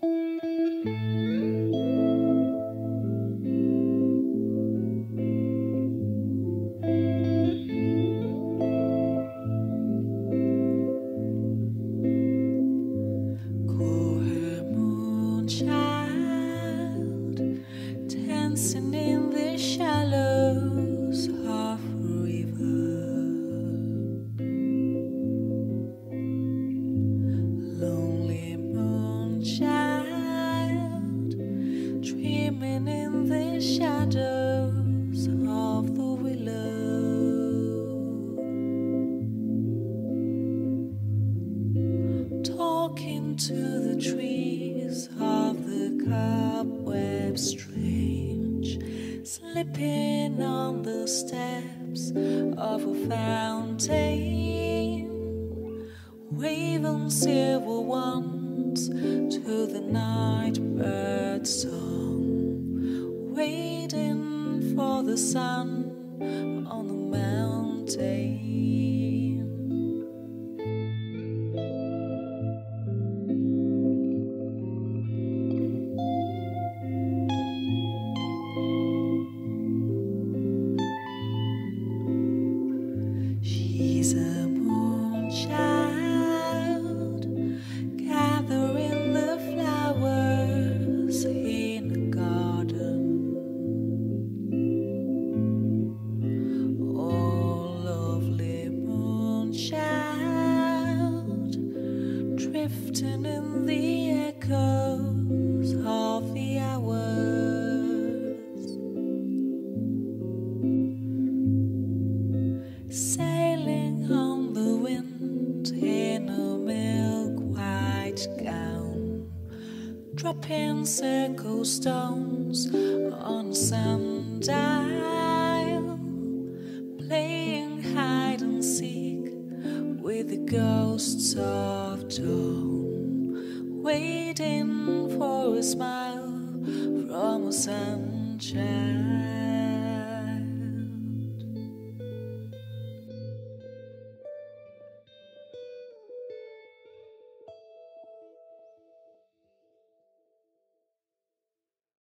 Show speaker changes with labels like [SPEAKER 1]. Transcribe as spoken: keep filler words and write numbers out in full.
[SPEAKER 1] Dancing in the shallows of a river, lonely moonchild, dreaming in the shadows of the willow, talking to the trees of the cobweb strange, slipping on the steps of a fountain, waving silver wands to the night bird's song, waiting for the sun on the mountain. She's a moonchild, gathering the flowers in a garden. Oh, lovely moonchild, drifting in the echoes of the hours. Sailing on the wind in a milk-white gown, dropping circle stones on a sundial, playing hide and seek with the ghosts of dawn, waiting for a smile from a sunshine.